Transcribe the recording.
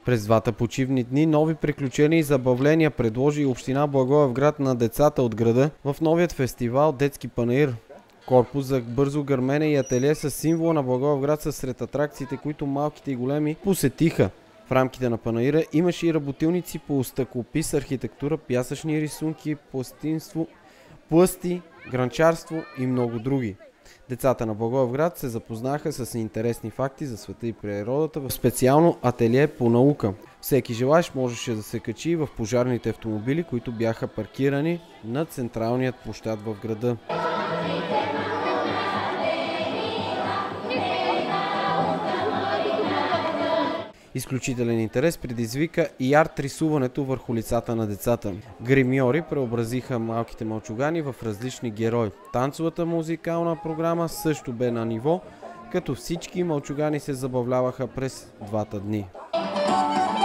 През двата почивни дни нови приключения и забавления предложи и община Благоевград на децата от града в новият фестивал Детски панаир. Корпус за бързо гърмене и ателие с символа на Благоевград са сред атракциите, които малките и големи посетиха. В рамките на панаира имаше и работилници по стъклопис, архитектура, пясъчни рисунки, пластинство, плъсти, гранчарство и много други. Децата на Благоевград се запознаха с интересни факти за света и природата в специално ателие по наука. Всеки желаещ можеше да се качи в пожарните автомобили, които бяха паркирани на централният площад в града. Изключителен интерес предизвика и арт-рисуването върху лицата на децата. Гримьори преобразиха малките мълчугани в различни герои. Танцовата музикална програма също бе на ниво, като всички мълчугани се забавляваха през двата дни.